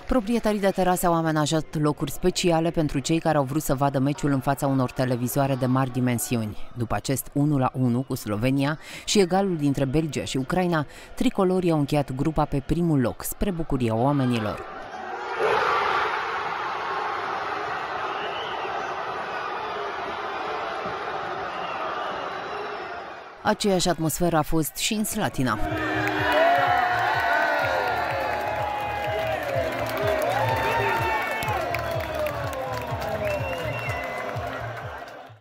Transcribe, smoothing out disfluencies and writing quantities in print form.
Proprietarii de terase au amenajat locuri speciale pentru cei care au vrut să vadă meciul în fața unor televizoare de mari dimensiuni. După acest 1-1 cu Slovenia și egalul dintre Belgia și Ucraina, tricolorii au încheiat grupa pe primul loc, spre bucuria oamenilor. Aceeași atmosferă a fost și în Slatina.